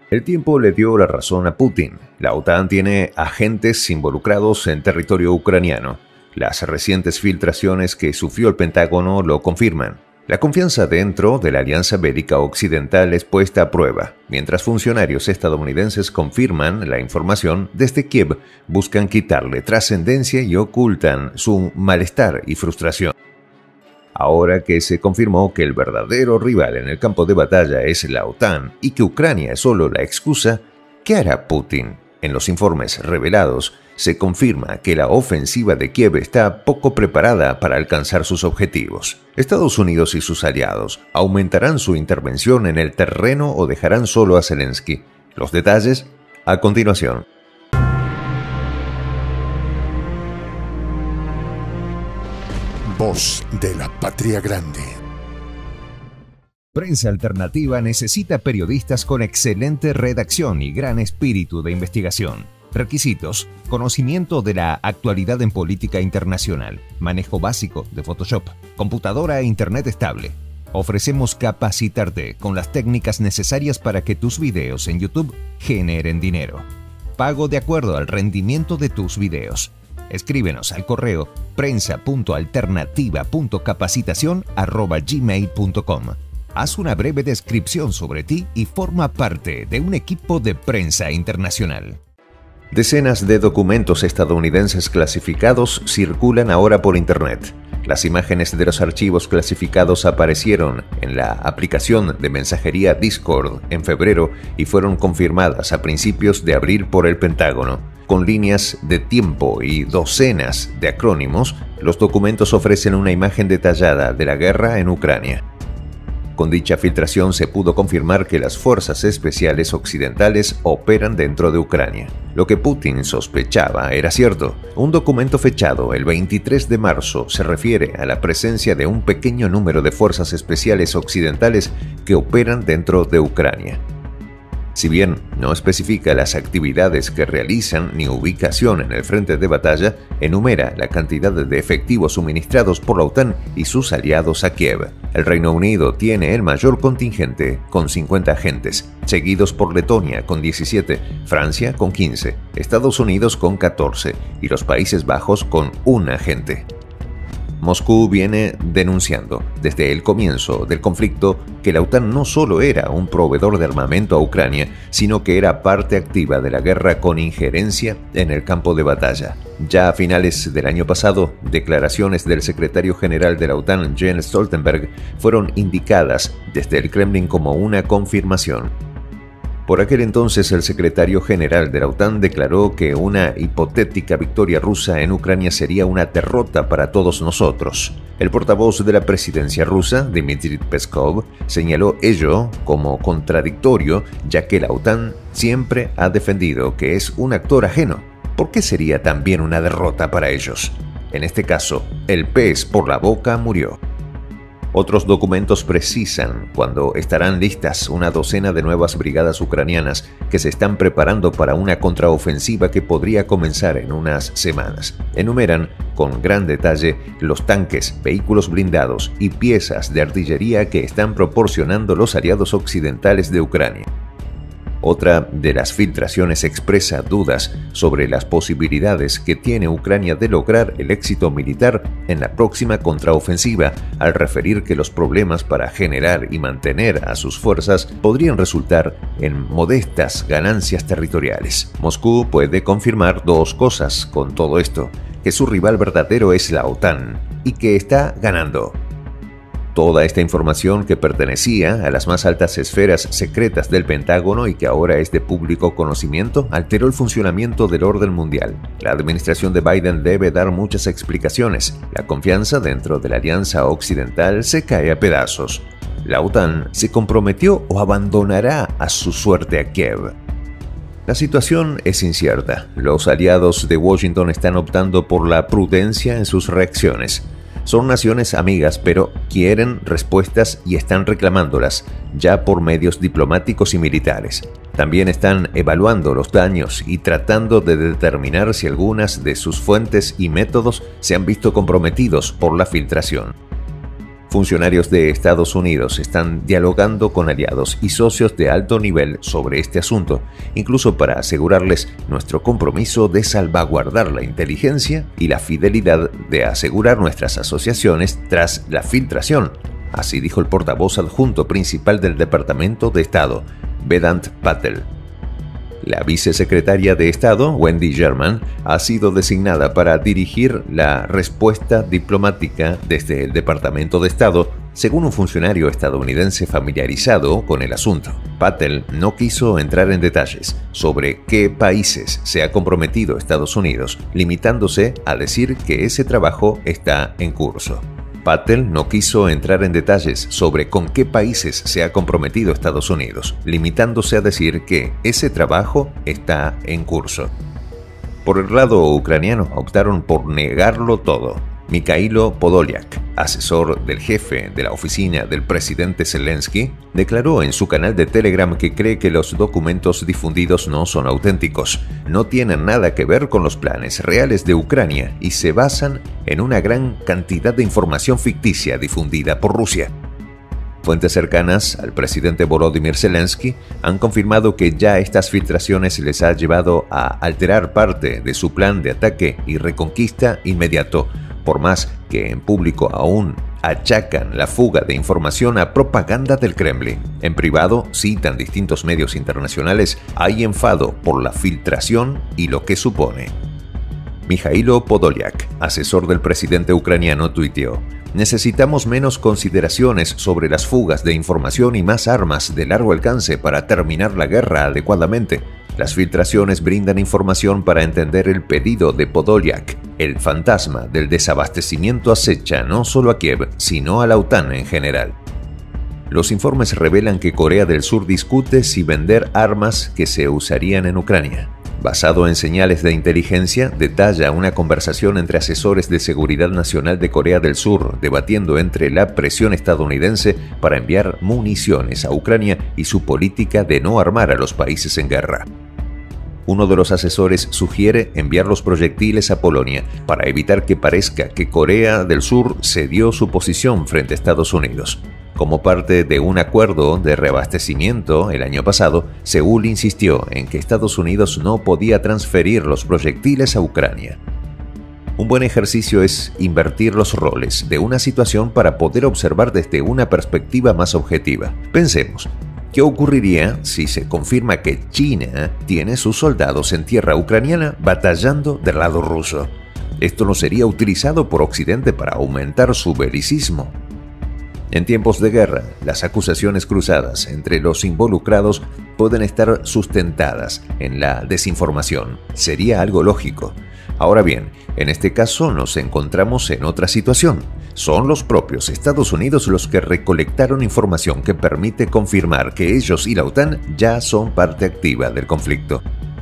El tiempo le dio la razón a Putin. La OTAN tiene agentes involucrados en territorio ucraniano. Las recientes filtraciones que sufrió el Pentágono lo confirman. La confianza dentro de la alianza bélica occidental es puesta a prueba. Mientras funcionarios estadounidenses confirman la información, desde Kiev buscan quitarle trascendencia y ocultan su malestar y frustración. Ahora que se confirmó que el verdadero rival en el campo de batalla es la OTAN y que Ucrania es solo la excusa, ¿qué hará Putin? En los informes revelados se confirma que la ofensiva de Kiev está poco preparada para alcanzar sus objetivos. Estados Unidos y sus aliados aumentarán su intervención en el terreno o dejarán solo a Zelensky. Los detalles a continuación. Voz de la Patria Grande. Prensa Alternativa necesita periodistas con excelente redacción y gran espíritu de investigación. Requisitos: conocimiento de la actualidad en política internacional, manejo básico de Photoshop, computadora e internet estable. Ofrecemos capacitarte con las técnicas necesarias para que tus videos en YouTube generen dinero. Pago de acuerdo al rendimiento de tus videos. Escríbenos al correo prensa.alternativa.capacitacion@gmail.com. Haz una breve descripción sobre ti y forma parte de un equipo de prensa internacional. Decenas de documentos estadounidenses clasificados circulan ahora por Internet. Las imágenes de los archivos clasificados aparecieron en la aplicación de mensajería Discord en febrero y fueron confirmadas a principios de abril por el Pentágono. Con líneas de tiempo y docenas de acrónimos, los documentos ofrecen una imagen detallada de la guerra en Ucrania. Con dicha filtración se pudo confirmar que las fuerzas especiales occidentales operan dentro de Ucrania. Lo que Putin sospechaba era cierto. Un documento fechado el 23 de marzo se refiere a la presencia de un pequeño número de fuerzas especiales occidentales que operan dentro de Ucrania. Si bien no especifica las actividades que realizan ni ubicación en el frente de batalla, enumera la cantidad de efectivos suministrados por la OTAN y sus aliados a Kiev. El Reino Unido tiene el mayor contingente, con 50 agentes, seguidos por Letonia con 17, Francia con 15, Estados Unidos con 14 y los Países Bajos con un agente. Moscú viene denunciando desde el comienzo del conflicto que la OTAN no solo era un proveedor de armamento a Ucrania, sino que era parte activa de la guerra con injerencia en el campo de batalla. Ya a finales del año pasado, declaraciones del secretario general de la OTAN, Jens Stoltenberg, fueron indicadas desde el Kremlin como una confirmación. Por aquel entonces, el secretario general de la OTAN declaró que una hipotética victoria rusa en Ucrania sería una derrota para todos nosotros. El portavoz de la presidencia rusa, Dmitry Peskov, señaló ello como contradictorio, ya que la OTAN siempre ha defendido que es un actor ajeno. ¿Por qué sería también una derrota para ellos? En este caso, el pez por la boca murió. Otros documentos precisan cuándo estarán listas una docena de nuevas brigadas ucranianas que se están preparando para una contraofensiva que podría comenzar en unas semanas. Enumeran con gran detalle los tanques, vehículos blindados y piezas de artillería que están proporcionando los aliados occidentales de Ucrania. Otra de las filtraciones expresa dudas sobre las posibilidades que tiene Ucrania de lograr el éxito militar en la próxima contraofensiva, al referir que los problemas para generar y mantener a sus fuerzas podrían resultar en modestas ganancias territoriales. Moscú puede confirmar dos cosas con todo esto: que su rival verdadero es la OTAN y que está ganando. Toda esta información, que pertenecía a las más altas esferas secretas del Pentágono y que ahora es de público conocimiento, alteró el funcionamiento del orden mundial. La administración de Biden debe dar muchas explicaciones. La confianza dentro de la alianza occidental se cae a pedazos. ¿La OTAN se comprometió o abandonará a su suerte a Kiev? La situación es incierta. Los aliados de Washington están optando por la prudencia en sus reacciones. Son naciones amigas, pero quieren respuestas y están reclamándolas, ya por medios diplomáticos y militares. También están evaluando los daños y tratando de determinar si algunas de sus fuentes y métodos se han visto comprometidos por la filtración. Funcionarios de Estados Unidos están dialogando con aliados y socios de alto nivel sobre este asunto, incluso para asegurarles nuestro compromiso de salvaguardar la inteligencia y la fidelidad de asegurar nuestras asociaciones tras la filtración. Así dijo el portavoz adjunto principal del Departamento de Estado, Vedant Patel. La vicesecretaria de Estado, Wendy Sherman, ha sido designada para dirigir la respuesta diplomática desde el Departamento de Estado, según un funcionario estadounidense familiarizado con el asunto. Patel no quiso entrar en detalles sobre qué países se ha comprometido Estados Unidos, limitándose a decir que ese trabajo está en curso. Patel no quiso entrar en detalles sobre con qué países se ha comprometido Estados Unidos, limitándose a decir que ese trabajo está en curso. Por el lado ucraniano optaron por negarlo todo. Mikhailo Podolyak, asesor del jefe de la oficina del presidente Zelensky, declaró en su canal de Telegram que cree que los documentos difundidos no son auténticos, no tienen nada que ver con los planes reales de Ucrania y se basan en una gran cantidad de información ficticia difundida por Rusia. Fuentes cercanas al presidente Volodymyr Zelensky han confirmado que ya estas filtraciones les ha llevado a alterar parte de su plan de ataque y reconquista inmediato, por más que en público aún achacan la fuga de información a propaganda del Kremlin. En privado, citan distintos medios internacionales, hay enfado por la filtración y lo que supone. Mikhailo Podolyak, asesor del presidente ucraniano, tuiteó: "Necesitamos menos consideraciones sobre las fugas de información y más armas de largo alcance para terminar la guerra adecuadamente. Las filtraciones brindan información para entender el pedido de Podolyak. El fantasma del desabastecimiento acecha no solo a Kiev, sino a la OTAN en general". Los informes revelan que Corea del Sur discute si vender armas que se usarían en Ucrania. Basado en señales de inteligencia, detalla una conversación entre asesores de seguridad nacional de Corea del Sur, debatiendo entre la presión estadounidense para enviar municiones a Ucrania y su política de no armar a los países en guerra. Uno de los asesores sugiere enviar los proyectiles a Polonia para evitar que parezca que Corea del Sur cedió su posición frente a Estados Unidos. Como parte de un acuerdo de reabastecimiento el año pasado, Seúl insistió en que Estados Unidos no podía transferir los proyectiles a Ucrania. Un buen ejercicio es invertir los roles de una situación para poder observar desde una perspectiva más objetiva. Pensemos, ¿qué ocurriría si se confirma que China tiene sus soldados en tierra ucraniana batallando del lado ruso? Esto no sería utilizado por Occidente para aumentar su belicismo. En tiempos de guerra, las acusaciones cruzadas entre los involucrados pueden estar sustentadas en la desinformación. Sería algo lógico. Ahora bien, en este caso nos encontramos en otra situación. Son los propios Estados Unidos los que recolectaron información que permite confirmar que ellos y la OTAN ya son parte activa del conflicto.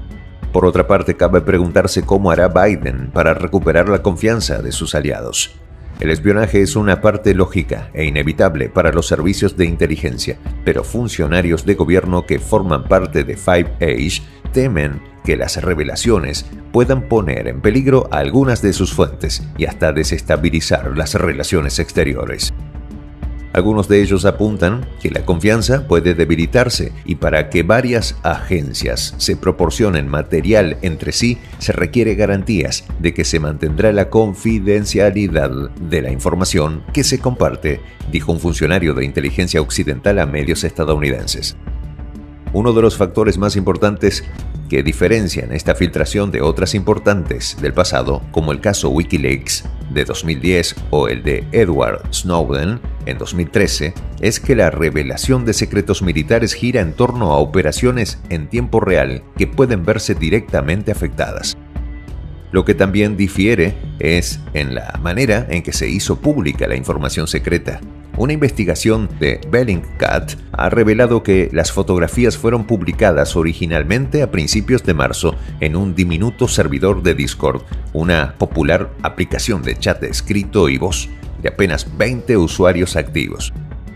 Por otra parte, cabe preguntarse cómo hará Biden para recuperar la confianza de sus aliados. El espionaje es una parte lógica e inevitable para los servicios de inteligencia, pero funcionarios de gobierno que forman parte de Five Eyes temen que las revelaciones puedan poner en peligro a algunas de sus fuentes y hasta desestabilizar las relaciones exteriores. Algunos de ellos apuntan que la confianza puede debilitarse y para que varias agencias se proporcionen material entre sí se requiere garantías de que se mantendrá la confidencialidad de la información que se comparte, dijo un funcionario de inteligencia occidental a medios estadounidenses. Uno de los factores más importantes que diferencian esta filtración de otras importantes del pasado, como el caso Wikileaks de 2010 o el de Edward Snowden en 2013, es que la revelación de secretos militares gira en torno a operaciones en tiempo real que pueden verse directamente afectadas. Lo que también difiere es en la manera en que se hizo pública la información secreta. Una investigación de Bellingcat ha revelado que las fotografías fueron publicadas originalmente a principios de marzo en un diminuto servidor de Discord, una popular aplicación de chat escrito y voz de apenas 20 usuarios activos.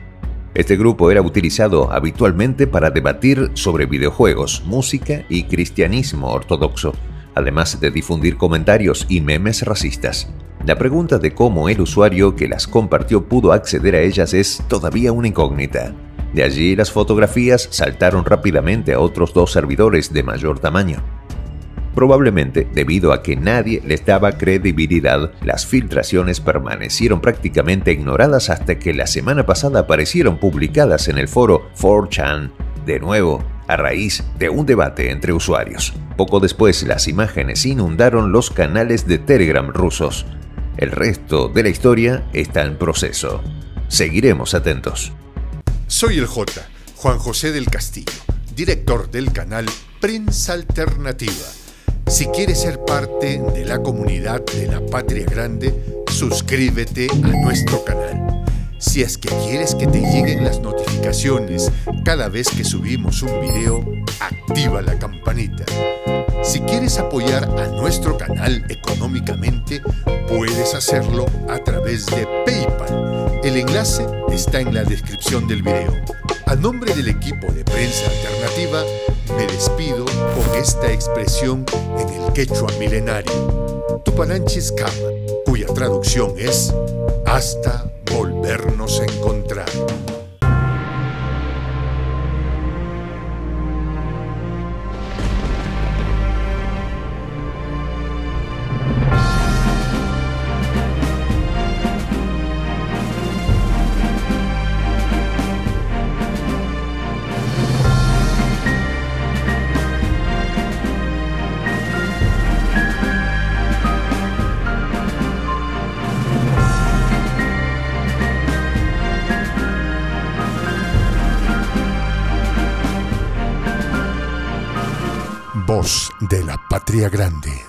Este grupo era utilizado habitualmente para debatir sobre videojuegos, música y cristianismo ortodoxo, además de difundir comentarios y memes racistas. La pregunta de cómo el usuario que las compartió pudo acceder a ellas es todavía una incógnita. De allí las fotografías saltaron rápidamente a otros 2 servidores de mayor tamaño. Probablemente debido a que nadie les daba credibilidad, las filtraciones permanecieron prácticamente ignoradas hasta que la semana pasada aparecieron publicadas en el foro 4chan, de nuevo, a raíz de un debate entre usuarios. Poco después, las imágenes inundaron los canales de Telegram rusos. El resto de la historia está en proceso. Seguiremos atentos. Soy el J, Juan José del Castillo, director del canal Prensa Alternativa. Si quieres ser parte de la comunidad de la Patria Grande, suscríbete a nuestro canal. Si es que quieres que te lleguen las notificaciones cada vez que subimos un video, activa la campanita. Si quieres apoyar a nuestro canal económicamente, puedes hacerlo a través de PayPal. El enlace está en la descripción del video. A nombre del equipo de Prensa Alternativa, me despido con esta expresión en el quechua milenario, Tupananchis Kama, cuya traducción es hasta volvernos a encontrar. Voz de la Patria Grande.